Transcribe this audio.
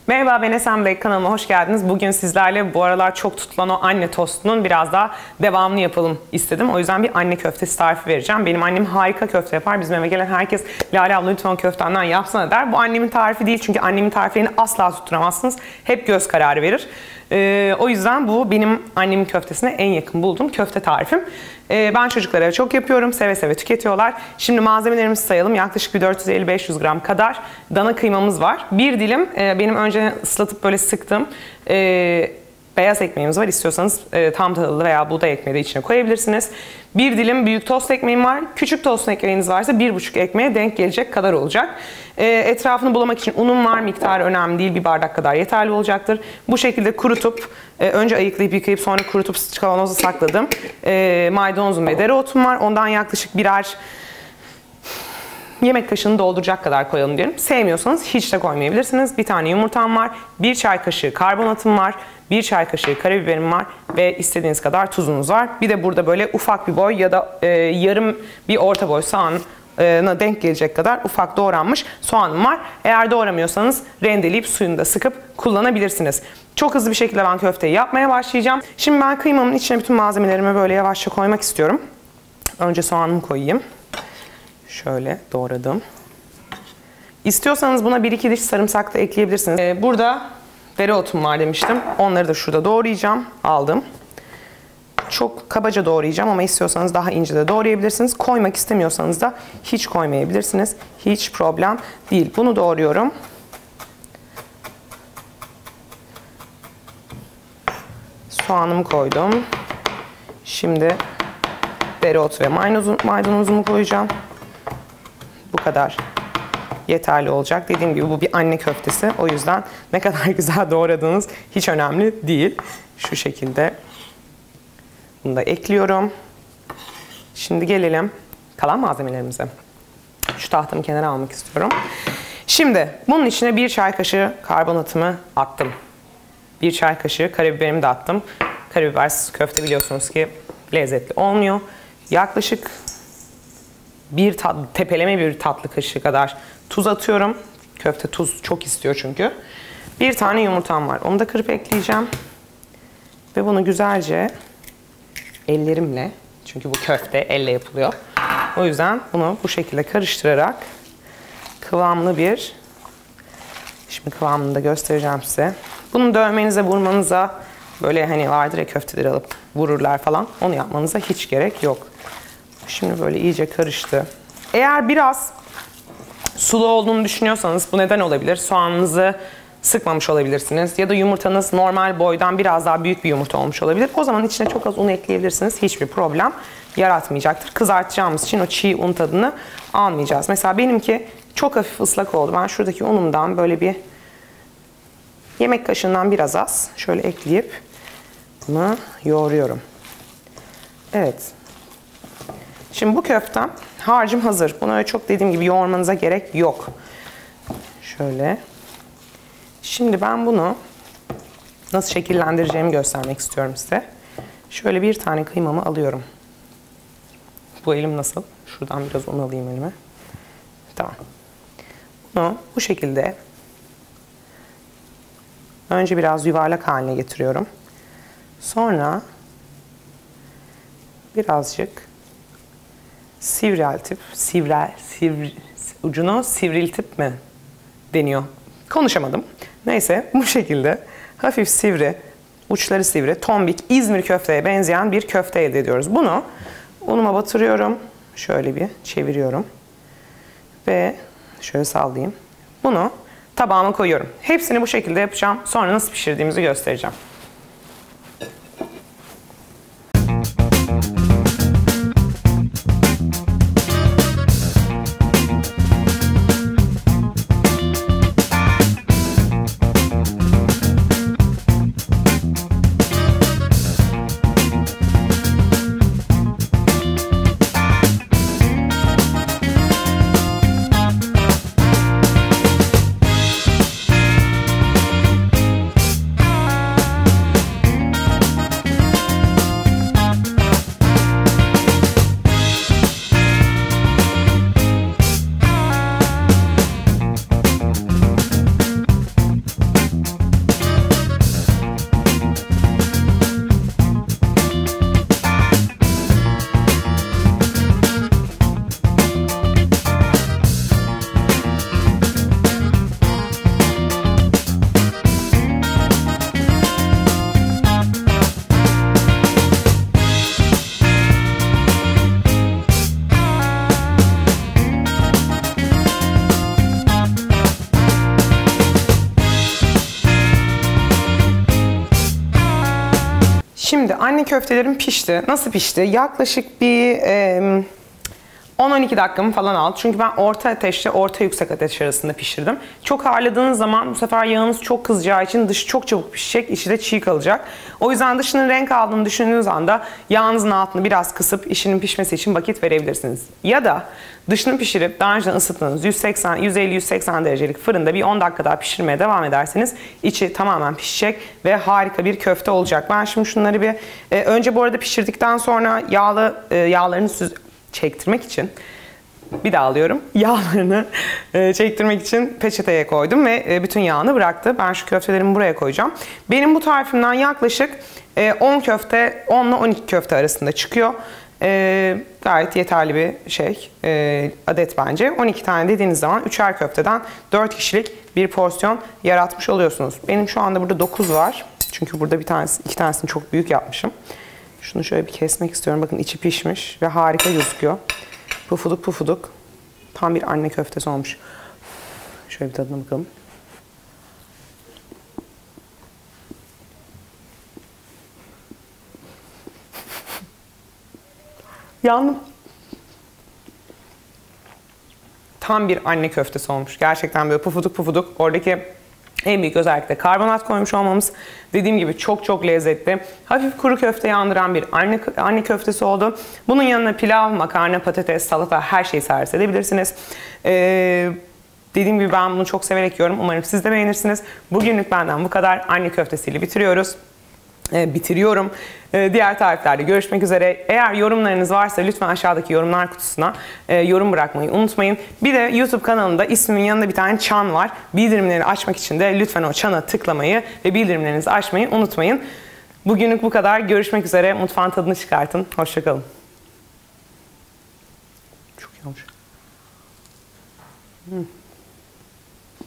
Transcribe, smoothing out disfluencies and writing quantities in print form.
Merhaba, ben Esen Bey, kanalıma hoş geldiniz. Bugün sizlerle bu aralar çok tutulan o anne tostunun biraz daha devamını yapalım istedim. O yüzden bir anne köftesi tarifi vereceğim. Benim annem harika köfte yapar. Bizim eve gelen herkes Lale abla lütfen köftenden yapsana der. Bu annemin tarifi değil çünkü annemin tariflerini asla tutturamazsınız. Hep göz kararı verir. O yüzden bu benim annemin köftesine en yakın bulduğum köfte tarifim. Ben çocuklara çok yapıyorum. Seve seve tüketiyorlar. Şimdi malzemelerimizi sayalım. Yaklaşık bir 450-500 gram kadar dana kıymamız var. Bir dilim benim önce ıslatıp böyle sıktığım beyaz ekmeğimiz var. İstiyorsanız tam tahıllı veya buğday ekmeği de içine koyabilirsiniz. Bir dilim büyük tost ekmeğim var. Küçük tost ekmeğiniz varsa 1,5 ekmeğe denk gelecek kadar olacak. Etrafını bulamak için unum var. Miktarı önemli değil. Bir bardak kadar yeterli olacaktır. Bu şekilde kurutup, önce ayıklayıp yıkayıp sonra kurutup kavanoza sakladım. Maydanozum ve dereotum var. Ondan yaklaşık birer yemek kaşığını dolduracak kadar koyalım diyorum. Sevmiyorsanız hiç de koymayabilirsiniz. Bir tane yumurtam var. 1 çay kaşığı karbonatım var. 1 çay kaşığı karabiberim var. Ve istediğiniz kadar tuzunuz var. Bir de burada böyle ufak bir boy ya da yarım bir orta boy soğanına denk gelecek kadar ufak doğranmış soğanım var. Eğer doğramıyorsanız rendeleyip suyunu da sıkıp kullanabilirsiniz. Çok hızlı bir şekilde ben köfteyi yapmaya başlayacağım. Şimdi ben kıymamın içine bütün malzemelerimi böyle yavaşça koymak istiyorum. Önce soğanımı koyayım. Şöyle doğradım. İstiyorsanız buna 1-2 diş sarımsak da ekleyebilirsiniz. Burada dereotum var demiştim. Onları da şurada doğrayacağım. Aldım. Çok kabaca doğrayacağım ama istiyorsanız daha ince de doğrayabilirsiniz. Koymak istemiyorsanız da hiç koymayabilirsiniz. Hiç problem değil. Bunu doğruyorum. Soğanımı koydum. Şimdi dereotu ve maydanozumu koyacağım. Bu kadar yeterli olacak. Dediğim gibi bu bir anne köftesi. O yüzden ne kadar güzel doğradığınız hiç önemli değil. Şu şekilde bunu da ekliyorum. Şimdi gelelim kalan malzemelerimize. Şu tahtamı kenara almak istiyorum. Şimdi bunun içine 1 çay kaşığı karbonatımı attım. 1 çay kaşığı karabiberimi de attım. Karabibersiz köfte biliyorsunuz ki lezzetli olmuyor. Yaklaşık tepeleme bir tatlı kaşığı kadar tuz atıyorum. Köfte tuz çok istiyor çünkü. 1 tane yumurtam var. Onu da kırıp ekleyeceğim. Ve bunu güzelce ellerimle, çünkü bu köfte elle yapılıyor. O yüzden bunu bu şekilde karıştırarak kıvamlı bir, şimdi kıvamını da göstereceğim size. Bunu dövmenize, vurmanıza, böyle hani vardır ya köfteleri alıp vururlar falan, onu yapmanıza hiç gerek yok. Şimdi böyle iyice karıştı. Eğer biraz sulu olduğunu düşünüyorsanız bu neden olabilir? Soğanınızı sıkmamış olabilirsiniz. Ya da yumurtanız normal boydan biraz daha büyük bir yumurta olmuş olabilir. O zaman içine çok az un ekleyebilirsiniz. Hiçbir problem yaratmayacaktır. Kızartacağımız için o çiğ un tadını almayacağız. Mesela benimki çok hafif ıslak oldu. Ben şuradaki unumdan böyle bir yemek kaşığından biraz az şöyle ekleyip bunu yoğuruyorum. Evet. Şimdi bu köftem harcım hazır. Bunu öyle çok dediğim gibi yoğurmanıza gerek yok. Şöyle. Şimdi ben bunu nasıl şekillendireceğimi göstermek istiyorum size. Şöyle bir tane kıymamı alıyorum. Bu elim nasıl? Şuradan biraz un alayım elime. Tamam. Bunu bu şekilde önce biraz yuvarlak haline getiriyorum. Sonra birazcık ucunu sivriltip mi deniyor? Konuşamadım. Neyse bu şekilde hafif sivri, uçları sivri, tombik, İzmir köfteye benzeyen bir köfte elde ediyoruz. Bunu unuma batırıyorum. Şöyle bir çeviriyorum. Ve şöyle sallayayım. Bunu tabağıma koyuyorum. Hepsini bu şekilde yapacağım. Sonra nasıl pişirdiğimizi göstereceğim. Şimdi anne köftelerim pişti. Nasıl pişti? Yaklaşık bir 10-12 dakikamı falan aldı. Çünkü ben orta ateşte, orta yüksek ateş arasında pişirdim. Çok harladığınız zaman bu sefer yağınız çok kızacağı için dışı çok çabuk pişecek, içi de çiğ kalacak. O yüzden dışının renk aldığını düşündüğünüz anda yağınızın altını biraz kısıp işinin pişmesi için vakit verebilirsiniz. Ya da dışını pişirip daha önceden ısıttığınız 150-180 derecelik fırında bir 10 dakika daha pişirmeye devam ederseniz içi tamamen pişecek ve harika bir köfte olacak. Ben şimdi şunları bir önce bu arada pişirdikten sonra yağlarını çektirmek için bir daha alıyorum. Yağlarını çektirmek için peçeteye koydum ve bütün yağını bıraktı. Ben şu köftelerimi buraya koyacağım. Benim bu tarifimden yaklaşık 10 köfte, 10 ile 12 köfte arasında çıkıyor. Gayet yeterli bir adet bence. 12 tane dediğiniz zaman 3'er köfteden 4 kişilik bir porsiyon yaratmış oluyorsunuz. Benim şu anda burada 9 var. Çünkü burada iki tanesini çok büyük yapmışım. Şunu şöyle bir kesmek istiyorum. Bakın içi pişmiş ve harika gözüküyor. Pufuduk pufuduk. Tam bir anne köftesi olmuş. Şöyle bir tadına bakalım. Yandım. Tam bir anne köftesi olmuş. Gerçekten böyle pufuduk pufuduk. Oradaki en büyük özellik de karbonat koymuş olmamız. Dediğim gibi çok çok lezzetli. Hafif kuru köfte andıran bir anne köftesi oldu. Bunun yanına pilav, makarna, patates, salata her şeyi servis edebilirsiniz. Dediğim gibi ben bunu çok severek yiyorum. Umarım siz de beğenirsiniz. Bugünlük benden bu kadar. Anne köftesiyle bitiriyorum. Diğer tariflerde görüşmek üzere. Eğer yorumlarınız varsa lütfen aşağıdaki yorumlar kutusuna yorum bırakmayı unutmayın. Bir de YouTube kanalında ismimin yanında bir tane çan var. Bildirimleri açmak için de lütfen o çana tıklamayı ve bildirimlerinizi açmayı unutmayın. Bugünlük bu kadar. Görüşmek üzere. Mutfağın tadını çıkartın. Hoşça kalın. Çok iyi olmuş.